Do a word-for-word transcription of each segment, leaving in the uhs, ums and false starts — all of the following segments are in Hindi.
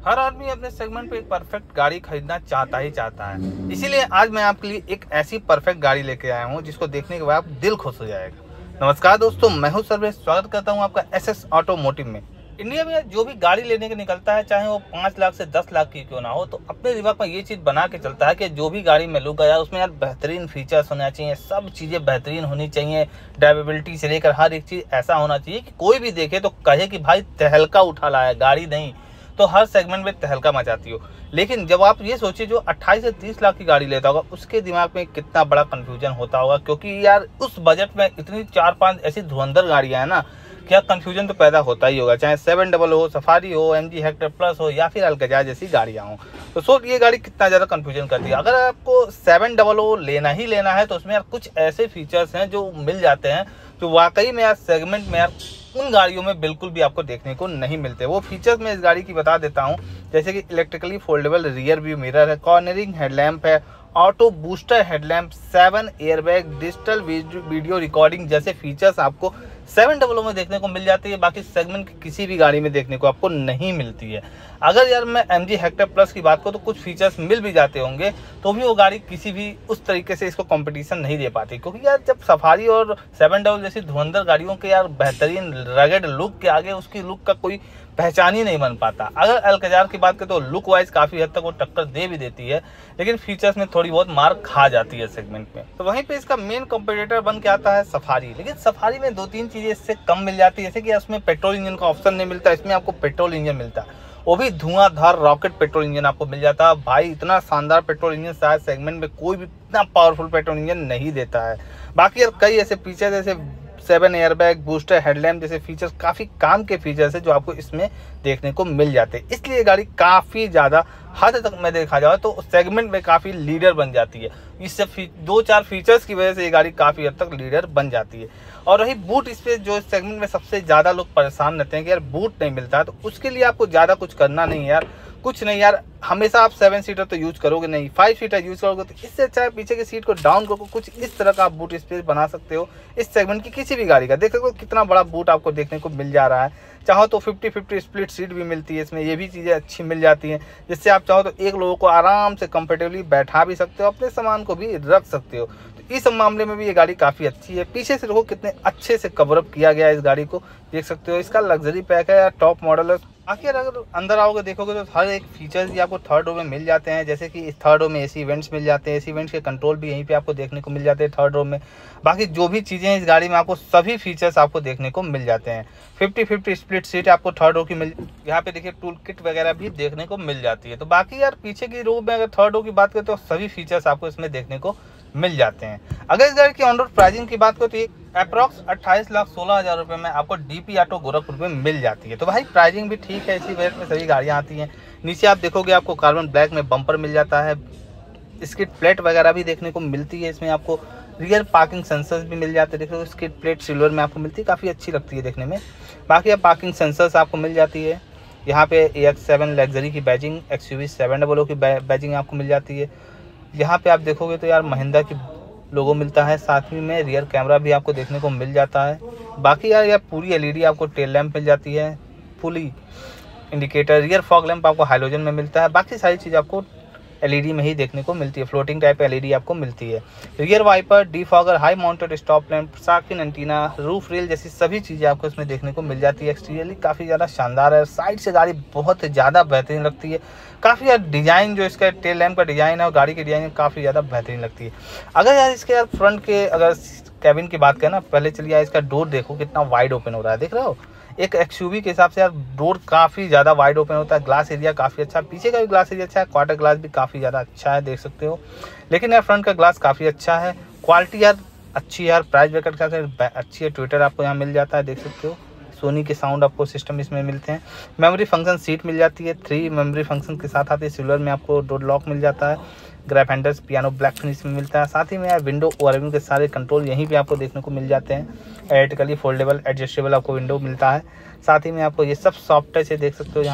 हर आदमी अपने सेगमेंट पे एक परफेक्ट गाड़ी खरीदना चाहता ही चाहता है। इसीलिए आज मैं आपके लिए एक ऐसी परफेक्ट गाड़ी लेके आया हूँ जिसको देखने के बाद दिल खुश हो जाएगा। नमस्कार दोस्तों, मैं हूँ सर्वेश, स्वागत करता हूँ आपका एसएस ऑटोमोटिव में। इंडिया में जो भी गाड़ी लेने के निकलता है, चाहे वो पाँच लाख से दस लाख की क्यों ना हो, तो अपने दिमाग में ये चीज़ बना के चलता है कि जो भी गाड़ी में लूँगा यार उसमें यार बेहतरीन फीचर्स होना चाहिए, सब चीज़ें बेहतरीन होनी चाहिए, ड्राइवेबिलिटी से लेकर हर एक चीज़ ऐसा होना चाहिए कि कोई भी देखे तो कहे कि भाई तहलका उठा लाया गाड़ी, नहीं तो हर सेगमेंट में तहलका मचाती हो। लेकिन जब आप ये सोचिए जो अट्ठाईस से तीस लाख की गाड़ी लेता होगा उसके दिमाग में कितना बड़ा कंफ्यूजन होता होगा, क्योंकि यार उस बजट में इतनी चार पांच ऐसी धुरंधर गाड़ियां हैं ना, क्या कंफ्यूजन तो पैदा होता ही होगा। चाहे सेवन डबल हो, सफारी हो, एमजी हेक्टर प्लस हो या फिर अल्कजार जैसी गाड़ियां हो, तो सोच ये गाड़ी कितना ज़्यादा कंफ्यूजन करती है। अगर आपको सेवन डबल हो लेना ही लेना है तो उसमें यार कुछ ऐसे फीचर्स हैं जो मिल जाते हैं जो वाकई में यार सेगमेंट में यार उन गाड़ियों में बिल्कुल भी आपको देखने को नहीं मिलते। वो फीचर्स मैं इस गाड़ी की बता देता हूँ, जैसे कि electrically foldable rear view mirror है, कॉर्नरिंग हेडलैम्प है, auto booster headlamp, seven airbag, digital video recording जैसे फीचर्स आपको सेवन डबल में देखने को मिल जाती है, बाकी सेगमेंट की किसी भी गाड़ी में देखने को आपको नहीं मिलती है। अगर यार मैं एमजी हेक्टर प्लस की बात करूँ तो कुछ फीचर्स मिल भी जाते होंगे तो भी वो गाड़ी किसी भी उस तरीके से इसको कंपटीशन नहीं दे पाती, क्योंकि यार जब सफारी और सेवन डबल जैसी धुरंधर गाड़ियों के यार बेहतरीन रगड लुक के आगे उसकी लुक का कोई पहचान ही नहीं बन पाता। अगर अल्कजार की बात करें तो लुक वाइज काफ़ी हद तक वो टक्कर दे भी देती है, लेकिन फीचर्स में थोड़ी बहुत मार खा जाती है सेगमेंट में। तो वहीं पे इसका मेन कंपटीटर बन के आता है सफारी, लेकिन सफारी में दो तीन चीज़ें इससे कम मिल जाती है, जैसे कि उसमें पेट्रोल इंजन का ऑप्शन नहीं मिलता, इसमें आपको पेट्रोल इंजन मिलता है, वो भी धुआंधार रॉकेट पेट्रोल इंजन आपको मिल जाता है। भाई इतना शानदार पेट्रोल इंजन शायद सेगमेंट में कोई भी इतना पावरफुल पेट्रोल इंजन नहीं देता है। बाकी यार कई ऐसे फीचर जैसे सेवन एयरबैग, बूस्टर हेडलैम्प जैसे फीचर्स काफ़ी काम के फीचर्स है जो आपको इसमें देखने को मिल जाते हैं। इसलिए ये गाड़ी काफ़ी ज़्यादा हद तक में देखा जाए तो सेगमेंट में काफ़ी लीडर बन जाती है। इससे दो चार फीचर्स की वजह से ये गाड़ी काफ़ी हद तक लीडर बन जाती है। और रही बूट स्पेस, जो सेगमेंट में सबसे ज़्यादा लोग परेशान रहते हैं कि यार बूट नहीं मिलता है, तो उसके लिए आपको ज़्यादा कुछ करना नहीं है यार, कुछ नहीं यार, हमेशा आप सेवन सीटर तो यूज करोगे नहीं, फाइव सीटर यूज करोगे, तो इससे अच्छा है पीछे की सीट को डाउन करके कुछ इस तरह का आप बूट स्पेस बना सकते हो इस सेगमेंट की किसी भी गाड़ी का। देख सकते हो कितना बड़ा बूट आपको देखने को मिल जा रहा है। चाहो तो फिफ्टी फिफ्टी स्प्लिट सीट भी मिलती है इसमें, ये भी चीज़ें अच्छी मिल जाती हैं, जिससे आप चाहो तो एक लोगों को आराम से कंफर्टेबली बैठा भी सकते हो, अपने सामान को भी रख सकते हो। तो इस मामले में भी ये गाड़ी काफ़ी अच्छी है। पीछे से देखो कितने अच्छे से कवरअप किया गया है इस गाड़ी को, देख सकते हो। इसका लग्जरी पैक है या टॉप मॉडल है। आखिर अगर अंदर आओगे देखोगे तो हर एक फीचर्स भी आपको थर्ड रो में मिल जाते हैं, जैसे कि इस थर्ड रो में एसी इवेंट्स मिल जाते हैं, एसी इवेंट्स के कंट्रोल भी यहीं पे आपको देखने को मिल जाते हैं थर्ड रो में। बाकी जो भी चीज़ें हैं इस गाड़ी में आपको सभी फीचर्स आपको देखने को मिल जाते हैं। फिफ्टी फिफ्टी स्प्लिट सीट आपको थर्ड रो की मिल, यहाँ पे देखिए टूल किट वगैरह भी देखने को मिल जाती है। तो बाकी यार पीछे की रो में अगर थर्ड रो की बात करें तो सभी फीचर्स आपको इसमें देखने को मिल जाते हैं। अगर इस गाड़ी की ऑन रोड प्राइसिंग की बात करें तो ये अप्रॉक्स अट्ठाईस लाख सोलह हज़ार रुपये में आपको डीपी ऑटो गोरखपुर में मिल जाती है। तो भाई प्राइसिंग भी ठीक है, इसी बजट में सभी गाड़ियाँ आती हैं। नीचे आप देखोगे आपको कार्बन ब्लैक में बम्पर मिल जाता है, स्किड प्लेट वगैरह भी देखने को मिलती है इसमें, आपको रियर पार्किंग सेंसर्स भी मिल जाते हैं। देखो स्किड प्लेट सिल्वर में आपको मिलती है, काफ़ी अच्छी लगती है देखने में। बाकी अब पार्किंग सेंसर्स आपको मिल जाती है। यहाँ पे ए एक्स सेवन लग्जरी की badging, X U V seven double O की बैजिंग आपको मिल जाती है। यहाँ पे आप देखोगे तो यार महिंद्रा की लोगो मिलता है, साथ ही में रियर कैमरा भी आपको देखने को मिल जाता है। बाकी यार यार पूरी एलईडी आपको टेल लैंप मिल जाती है, fully indicator, rear fog lamp आपको हाइलोजन में मिलता है। बाकी सारी चीज़ आपको एलईडी में ही देखने को मिलती है, फ्लोटिंग टाइप एलईडी आपको मिलती है। Rear wiper, defogger, high mounted stop lamp, साकिन एंटीना, रूफ रेल जैसी सभी चीज़ें आपको इसमें देखने को मिल जाती है। एक्सटीरियरली काफ़ी ज़्यादा शानदार है, साइड से गाड़ी बहुत ज़्यादा बेहतरीन लगती है। काफ़ी यार डिज़ाइन जो इसका टेल लैंप का डिज़ाइन है और गाड़ी की डिज़ाइन काफ़ी ज़्यादा बेहतरीन लगती है। अगर यार इसके यार फ्रंट के अगर कैबिन की बात करें ना, पहले चलिए यार इसका डोर देखो कितना वाइड ओपन हो रहा है, देख रहे हो। एक एक्सयूवी के हिसाब से यार डोर काफ़ी ज़्यादा वाइड ओपन होता है, ग्लास एरिया काफ़ी अच्छा, पीछे का भी ग्लास एरिया अच्छा है, क्वार्टर ग्लास भी काफ़ी ज़्यादा अच्छा है, देख सकते हो। लेकिन यार फ्रंट का ग्लास काफ़ी अच्छा है, क्वालिटी यार अच्छी है यार, प्राइस ब्रैकेट का अच्छी है। ट्विटर आपको यहाँ मिल जाता है, देख सकते हो। सोनी के साउंड आपको सिस्टम इसमें मिलते हैं। मेमोरी फंक्शन सीट मिल जाती है, थ्री मेमोरी फंक्शन के साथ आती है। सिल्वर में आपको डोर लॉक मिल जाता है, grab handles piano black finish में मिलता है। साथ ही में यार विंडो ओवरव्यू के सारे कंट्रोल यहीं पे आपको देखने को मिल जाते हैं। एलेक्ट्रिकली फोल्डेबल एडजस्टेबल आपको विंडो मिलता है। साथ ही में आपको ये सब सॉफ्ट टच है, देख सकते हो। यहाँ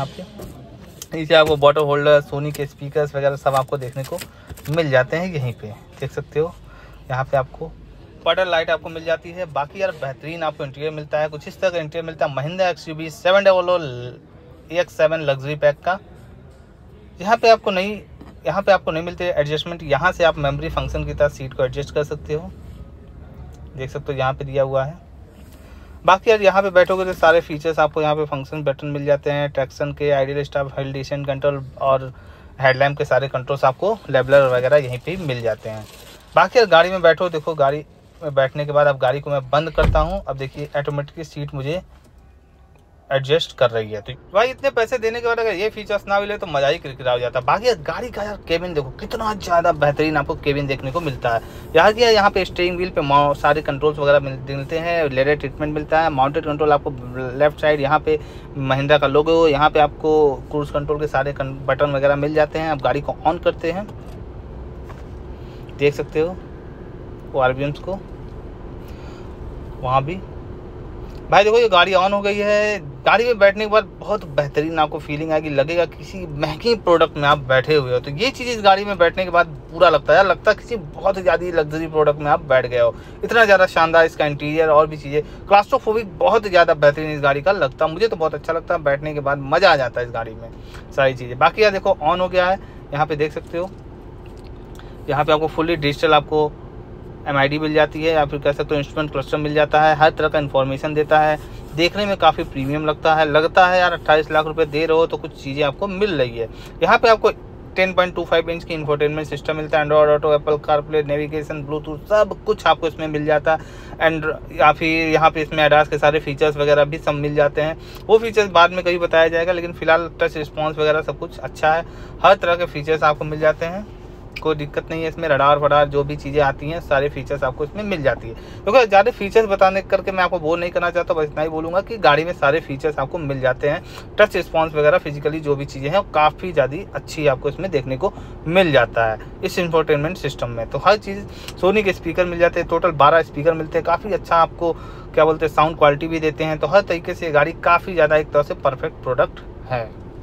पे नीचे आपको बॉटल होल्डर, सोनी के स्पीकर्स वगैरह सब आपको देखने को मिल जाते हैं, यहीं पे देख सकते हो। यहाँ पे आपको बटन लाइट आपको मिल जाती है। बाकी यार बेहतरीन आपको इंटीरियर मिलता है, कुछ इस तरह का इंटीरियर मिलता है। Mahindra XUV seven double O X seven luxury pack का यहाँ पे आपको नहीं यहाँ पे आपको नहीं मिलती है एडजस्टमेंट। यहाँ से आप मेमोरी फंक्शन की तरह सीट को एडजस्ट कर सकते हो, देख सकते हो यहाँ पे दिया हुआ है। बाकी यार यहाँ पे बैठोगे तो सारे फीचर्स आपको यहाँ पे फंक्शन बटन मिल जाते हैं, ट्रैक्शन के, ideal stop, hill descent control और हेडलैम्प के सारे कंट्रोल्स आपको लेवलर वगैरह यहीं पे मिल जाते हैं। बाकी यार गाड़ी में बैठो, देखो गाड़ी में बैठने के बाद अब गाड़ी को मैं बंद करता हूँ। अब देखिए ऑटोमेटिकली सीट मुझे एडजस्ट कर रही है। तो भाई इतने पैसे देने के बाद अगर ये फीचर्स ना मिले तो मजा ही किरकिरा हो जाता। बाकी गाड़ी का यार केबिन देखो कितना ज़्यादा बेहतरीन आपको केबिन देखने को मिलता है। यहाँ की यहाँ पे स्टीयरिंग व्हील पे सारे कंट्रोल्स वगैरह मिलते हैं, लेदर ट्रीटमेंट मिलता है, माउंटेड कंट्रोल आपको लेफ्ट साइड, यहाँ पे महिंद्रा का लोगो, यहाँ पे आपको क्रूज कंट्रोल के सारे बटन वगैरह मिल जाते हैं। अब गाड़ी को ऑन करते हैं, देख सकते हो वो आरबीएम्स को वहाँ भी। भाई देखो ये गाड़ी ऑन हो गई है। गाड़ी में बैठने के बाद बहुत बेहतरीन आपको फीलिंग आएगी, लगेगा किसी महंगी प्रोडक्ट में आप बैठे हुए हो। तो ये चीज़ इस गाड़ी में बैठने के बाद पूरा लगता है, लगता है किसी बहुत ज़्यादा लग्जरी प्रोडक्ट में आप बैठ गए हो। इतना ज़्यादा शानदार इसका इंटीरियर और भी चीज़ें, क्लास्ट्रोफोबिक बहुत ज़्यादा बेहतरीन इस गाड़ी का लगता है। मुझे तो बहुत अच्छा लगता है, बैठने के बाद मज़ा आ जाता है इस गाड़ी में सारी चीज़ें। बाकी यार देखो ऑन हो गया है, यहाँ पर देख सकते हो, यहाँ पर आपको फुल्ली डिजिटल आपको एम आई डी मिल जाती है, या फिर कह सकते हो इंस्ट्रूमेंट क्लस्टर मिल जाता है, हर तरह का इन्फॉर्मेशन देता है। देखने में काफ़ी प्रीमियम लगता है, लगता है यार अट्ठाईस लाख रुपए दे रहे हो तो कुछ चीज़ें आपको मिल रही है। यहाँ पे आपको ten point two five inch की इंफोटेनमेंट सिस्टम मिलता है, Android auto, Apple CarPlay, navigation, Bluetooth सब कुछ आपको इसमें मिल जाता है। एंड या फिर यहाँ पे इसमें एडास के सारे फीचर्स वगैरह भी सब मिल जाते हैं। वो फीचर्स बाद में कभी बताया जाएगा, लेकिन फिलहाल टच रिस्पॉन्स वगैरह सब कुछ अच्छा है। हर तरह के फीचर्स आपको मिल जाते हैं, कोई दिक्कत नहीं है इसमें। रडार वडार जो भी चीज़ें आती हैं सारे फीचर्स आपको इसमें मिल जाती है। क्योंकि तो ज़्यादा फीचर्स बताने करके मैं आपको बोर नहीं करना चाहता, बस इतना ही बोलूँगा कि गाड़ी में सारे फीचर्स आपको मिल जाते हैं। टच रिस्पॉन्स वगैरह फिजिकली जो भी चीज़ें हैं वो काफ़ी ज़्यादा अच्छी आपको इसमें देखने को मिल जाता है इस इंफोटेनमेंट सिस्टम में। तो हर चीज़, सोनी के स्पीकर मिल जाते हैं, टोटल बारह स्पीकर मिलते हैं, काफ़ी अच्छा आपको क्या बोलते हैं साउंड क्वालिटी भी देते हैं। तो हर तरीके से गाड़ी काफ़ी ज़्यादा एक तरह से परफेक्ट प्रोडक्ट है।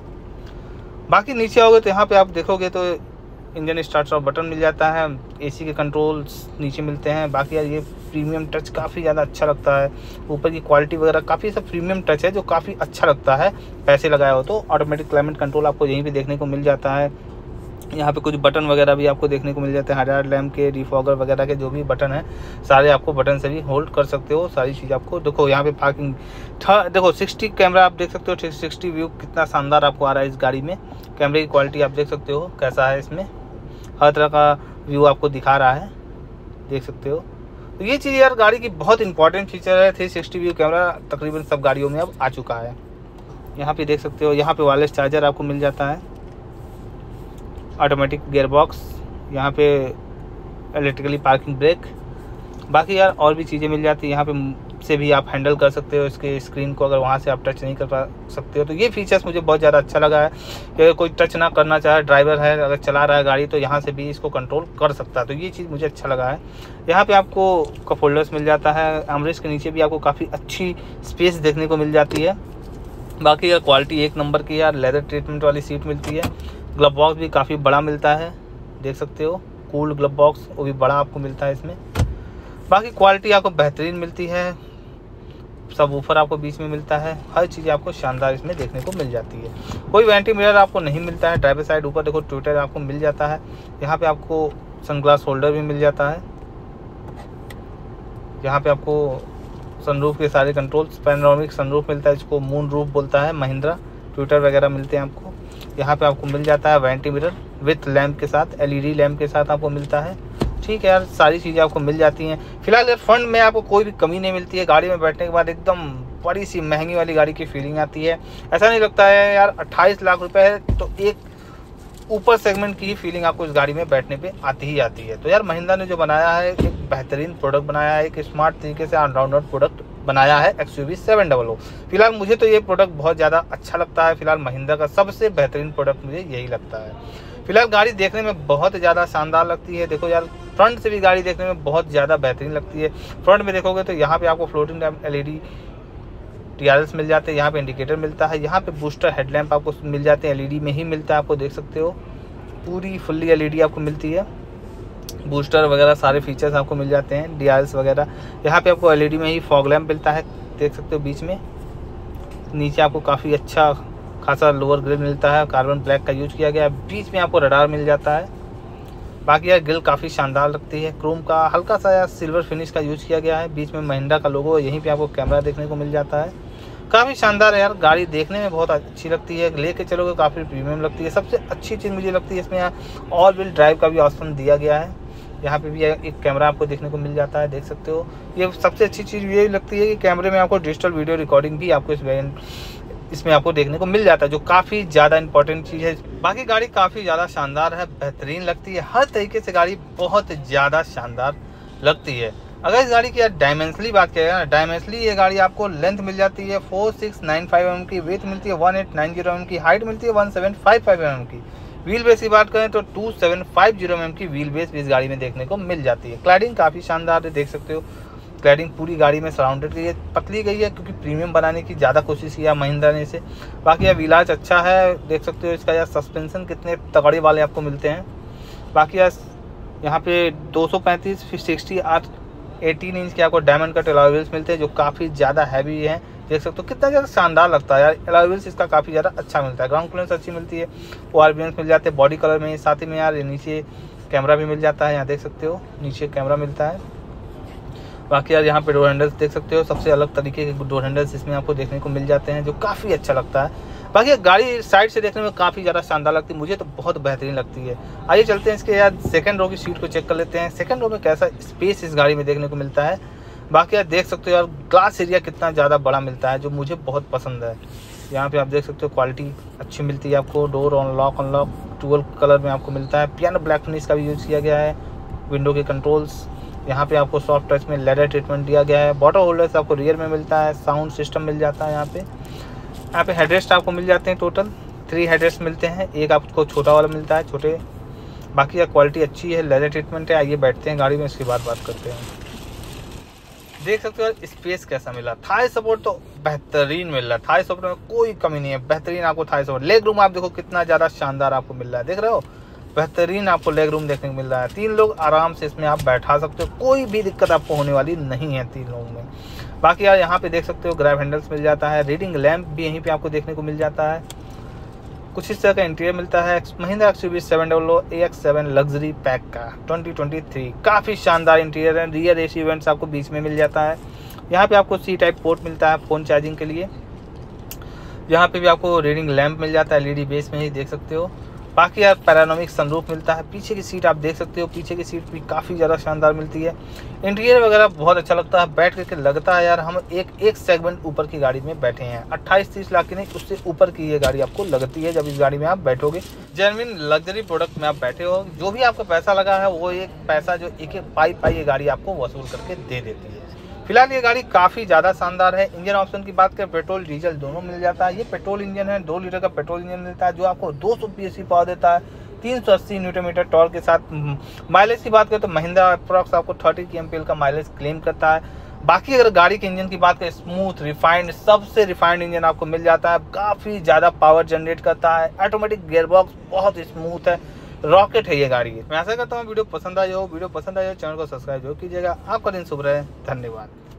बाकी नीचे आओगे तो यहाँ पर आप देखोगे तो इंजन स्टार्ट ऑफ बटन मिल जाता है, एसी के कंट्रोल्स नीचे मिलते हैं। बाकी यार ये प्रीमियम टच काफ़ी ज़्यादा अच्छा लगता है, ऊपर की क्वालिटी वगैरह काफ़ी सब प्रीमियम टच है जो काफ़ी अच्छा लगता है पैसे लगाए हो तो। ऑटोमेटिक क्लाइमेट कंट्रोल आपको यहीं पे देखने को मिल जाता है। यहाँ पे कुछ बटन वगैरह भी आपको देखने को मिल जाते हैं, हजार्ड लैम्प के, डिफॉगर वगैरह के जो भी बटन है सारे आपको बटन से भी होल्ड कर सकते हो सारी चीज़ आपको। देखो यहाँ पे पार्किंग देखो सिक्सटी कैमरा आप देख सकते हो, सिक्सटी व्यू कितना शानदार आपको आ रहा है इस गाड़ी में। कैमरे की क्वालिटी आप देख सकते हो कैसा है, इसमें हर तरह का व्यू आपको दिखा रहा है, देख सकते हो। तो ये चीज़ यार गाड़ी की बहुत इंपॉर्टेंट फीचर है। थ्री सिक्सटी व्यू कैमरा तकरीबन सब गाड़ियों में अब आ चुका है। यहाँ पे देख सकते हो, यहाँ पे वायरलेस चार्जर आपको मिल जाता है, ऑटोमेटिक गियर बॉक्स, यहाँ पे इलेक्ट्रिकली पार्किंग ब्रेक। बाकी यार और भी चीज़ें मिल जाती है, यहाँ पे से भी आप हैंडल कर सकते हो इसके स्क्रीन को, अगर वहाँ से आप टच नहीं कर पा सकते हो। तो ये फीचर्स मुझे बहुत ज़्यादा अच्छा लगा है कि कोई टच ना करना चाहे, ड्राइवर है अगर चला रहा है गाड़ी तो यहाँ से भी इसको कंट्रोल कर सकता है। तो ये चीज़ मुझे अच्छा लगा है। यहाँ पे आपको कप होल्डर्स मिल जाता है, आर्मरेस्ट के नीचे भी आपको काफ़ी अच्छी स्पेस देखने को मिल जाती है। बाकी यार क्वालिटी एक नंबर की यार, लेदर ट्रीटमेंट वाली सीट मिलती है। ग्लव बॉक्स भी काफ़ी बड़ा मिलता है, देख सकते हो, कूल्ड ग्लव बॉक्स वो भी बड़ा आपको मिलता है इसमें। बाकी क्वालिटी आपको बेहतरीन मिलती है, सब ऊपर आपको बीच में मिलता है, हर चीज़ आपको शानदार इसमें देखने को मिल जाती है। कोई वेंटी मिरर आपको नहीं मिलता है। ड्राइवर साइड ऊपर देखो ट्विटर आपको मिल जाता है, यहाँ पे आपको सनग्लास होल्डर भी मिल जाता है। यहाँ पे आपको सनरूफ के सारे कंट्रोल्स, पैनोरामिक सनरूफ मिलता है, इसको मून रूफ बोलता है महिंद्रा, ट्विटर वगैरह मिलते हैं आपको। यहाँ पे आपको मिल जाता है वेंटी मिरर विथ लैम्प के साथ, एलईडी लैम्प के साथ आपको मिलता है। ठीक है यार, सारी चीज़ें आपको मिल जाती हैं। फिलहाल यार फ्रंट में आपको कोई भी कमी नहीं मिलती है। गाड़ी में बैठने के बाद एकदम बड़ी सी महंगी वाली गाड़ी की फीलिंग आती है। ऐसा नहीं लगता है यार अट्ठाईस लाख रुपए है तो एक ऊपर सेगमेंट की ही फीलिंग आपको इस गाड़ी में बैठने पे आती ही आती है। तो यार महिंद्रा ने जो बनाया है एक बेहतरीन प्रोडक्ट बनाया है, एक स्मार्ट तरीके से ऑलराउंडर प्रोडक्ट बनाया है X U V seven double O. फिलहाल मुझे तो ये प्रोडक्ट बहुत ज़्यादा अच्छा लगता है। फिलहाल महिंद्रा का सबसे बेहतरीन प्रोडक्ट मुझे यही लगता है। फिलहाल गाड़ी देखने में बहुत ज़्यादा शानदार लगती है। देखो यार फ्रंट से भी गाड़ी देखने में बहुत ज़्यादा बेहतरीन लगती है। फ्रंट में देखोगे तो यहाँ पे आपको floating LED T R Ls मिल जाते हैं, यहाँ पे इंडिकेटर मिलता है, यहाँ पे बूस्टर हेडलैम्प आपको मिल जाते हैं, एलईडी में ही मिलता है, आपको देख सकते हो पूरी फुल्ली एलईडी आपको मिलती है। बूस्टर वगैरह सारे फीचर्स आपको मिल जाते हैं, डी आर एल्स वगैरह। यहाँ पे आपको एलईडी में ही फॉग लैम्प मिलता है, देख सकते हो बीच में। नीचे आपको काफ़ी अच्छा खासा लोअर ग्रिल मिलता है, कार्बन ब्लैक का यूज किया गया है। बीच में आपको रडार मिल जाता है। बाकी यार ग्रिल काफ़ी शानदार लगती है, क्रोम का हल्का सा यार सिल्वर फिनिश का यूज किया गया है। बीच में महिंद्रा का लोगो, यहीं पे आपको कैमरा देखने को मिल जाता है। काफ़ी शानदार है यार, गाड़ी देखने में बहुत अच्छी लगती है, लेके चलोगे काफ़ी प्रीमियम लगती है। सबसे अच्छी चीज़ मुझे लगती है इसमें यहाँ ऑल व्हील ड्राइव का भी ऑप्शन दिया गया है। यहाँ पे भी एक कैमरा आपको देखने को मिल जाता है, देख सकते हो। ये सबसे अच्छी चीज़ ये लगती है कि कैमरे में आपको डिजिटल वीडियो रिकॉर्डिंग भी आपको इस वेरिएंट इसमें आपको देखने को मिल जाता है, जो काफ़ी ज़्यादा इंपॉर्टेंट चीज़ है। बाकी गाड़ी काफ़ी ज़्यादा शानदार है, बेहतरीन लगती है, हर तरीके से गाड़ी बहुत ज़्यादा शानदार लगती है। अगर इस गाड़ी की यार डायमेंशनली बात किया जाए ना, डायमेंशनली ये गाड़ी आपको लेंथ मिल जाती है four six nine five M M की, वेट मिलती है one eight nine zero M M की, हाइट मिलती है one seven five five M M की। व्हील बेस की बात करें तो two seven five zero M M की व्हील बेस इस गाड़ी में देखने को मिल जाती है। क्लैडिंग काफ़ी शानदार है, देख सकते हो। क्लैडिंग पूरी गाड़ी में सराउंडेड गई है, पतली गई है क्योंकि प्रीमियम बनाने की ज़्यादा कोशिश किया महिंद्रा ने इसे। बाकी यार व्हीलाज अच्छा है, देख सकते हो। इसका यार सस्पेंशन कितने तगड़े वाले आपको मिलते हैं। बाकी यार यहाँ पे दो सौ पैंतीस फिर सिक्सटी आठ एटीन इंच के आपको डायमंड कट अलॉय व्हील्स मिलते हैं, जो काफ़ी ज़्यादा हैवी हैं। देख सकते हो कितना ज़्यादा शानदार लगता है यार। अलॉय व्हील्स इसका काफ़ी ज़्यादा अच्छा मिलता है, ग्राउंड क्लियरेंस अच्छी मिलती है, ओ आर बी एस मिल जाते हैं बॉडी कलर में। साथ ही में यार नीचे कैमरा भी मिल जाता है, यहाँ देख सकते हो नीचे कैमरा मिलता है। बाकी यार यहाँ पे डोर हैंडल्स देख सकते हो, सबसे अलग तरीके के डोर हैंडल्स इसमें आपको देखने को मिल जाते हैं, जो काफ़ी अच्छा लगता है। बाकी गाड़ी साइड से देखने में काफ़ी ज़्यादा शानदार लगती है, मुझे तो बहुत बेहतरीन लगती है। आइए चलते हैं इसके यार सेकंड रो की सीट को चेक कर लेते हैं। सेकंड रो में कैसा स्पेस इस गाड़ी में देखने को मिलता है। बाकी यार देख सकते हो यार ग्लास एरिया कितना ज़्यादा बड़ा मिलता है, जो मुझे बहुत पसंद है। यहाँ पे आप देख सकते हो क्वालिटी अच्छी मिलती है आपको। Door unlock unlock twelve colour में आपको मिलता है, पियानो ब्लैक फिनिश का भी यूज़ किया गया है। विंडो के कंट्रोल्स यहाँ पे आपको सॉफ्ट टच में लेदर ट्रीटमेंट दिया गया है। बॉटल होल्डर्स आपको रियर में मिलता है, साउंड सिस्टम मिल जाता है। यहाँ पे यहाँ पे हेडरेस्ट आपको मिल जाते हैं, टोटल थ्री हेडरेस्ट मिलते हैं, एक आपको छोटा वाला मिलता है छोटे। बाकी यार क्वालिटी अच्छी है, लेदर ट्रीटमेंट है। आइए बैठते हैं गाड़ी में, इसके बाद बात करते हैं। देख सकते हो यार स्पेस कैसा मिला, थाई सपोर्ट तो बेहतरीन मिल रहा है, थाई सपोर्ट में कोई कमी नहीं है, बेहतरीन आपको थाई सपोर्ट। लेग रूम आप देखो कितना ज़्यादा शानदार आपको मिल रहा है, देख रहे हो, बेहतरीन आपको लेग रूम देखने को मिल रहा है। तीन लोग आराम से इसमें आप बैठा सकते हो, कोई भी दिक्कत आपको होने वाली नहीं है तीन लोगों में। बाकी यार यहाँ पे देख सकते हो ग्रैब हैंडल्स मिल जाता है, रीडिंग लैंप भी यहीं पे आपको देखने को मिल जाता है। कुछ इस तरह का इंटीरियर मिलता है Mahindra X U V seven double A X seven luxury pack का ट्वेंटी ट्वेंटी थ्री। काफ़ी शानदार इंटीरियर है, रियर एसी इवेंट्स आपको बीच में मिल जाता है। यहाँ पे आपको सी टाइप पोर्ट मिलता है फ़ोन चार्जिंग के लिए। यहाँ पे भी आपको रीडिंग लैंप मिल जाता है, एल ई डी बेस में ही देख सकते हो। बाकी यार पैरानोमिक सनरूफ मिलता है। पीछे की सीट आप देख सकते हो, पीछे की सीट भी काफ़ी ज़्यादा शानदार मिलती है। इंटीरियर वगैरह बहुत अच्छा लगता है, बैठ करके लगता है यार हम एक एक सेगमेंट ऊपर की गाड़ी में बैठे हैं। अट्ठाईस तीस लाख की नहीं, उससे ऊपर की ये गाड़ी आपको लगती है जब इस गाड़ी में आप बैठोगे। जेन्युइन लग्जरी प्रोडक्ट में आप बैठे हो, जो भी आपका पैसा लगा है वो एक पैसा जो एक एक पाई पाई ये गाड़ी आपको वसूल करके दे देती है। फिलहाल ये गाड़ी काफ़ी ज़्यादा शानदार है। इंजन ऑप्शन की बात करें, पेट्रोल डीजल दोनों मिल जाता है। ये पेट्रोल इंजन है, दो लीटर का पेट्रोल इंजन मिलता है, जो आपको दो सौ पी एस सी पावर देता है, तीन सौ अस्सी न्यूटन मीटर टॉर्क के साथ। माइलेज की बात करें तो महिंद्रा अप्रॉक्स आपको thirty K M P L का माइलेज क्लेम करता है। बाकी अगर गाड़ी के इंजन की बात करें, स्मूथ रिफाइंड, सबसे रिफाइंड इंजन आपको मिल जाता है। काफ़ी ज़्यादा पावर जनरेट करता है, ऑटोमेटिक गियरबॉक्स बहुत स्मूथ है, रॉकेट है ये गाड़ी। मैं आशा करता हूँ वीडियो पसंद आई हो। वीडियो पसंद आई हो चैनल को सब्सक्राइब जरूर कीजिएगा। आपका दिन शुभ रहे, धन्यवाद।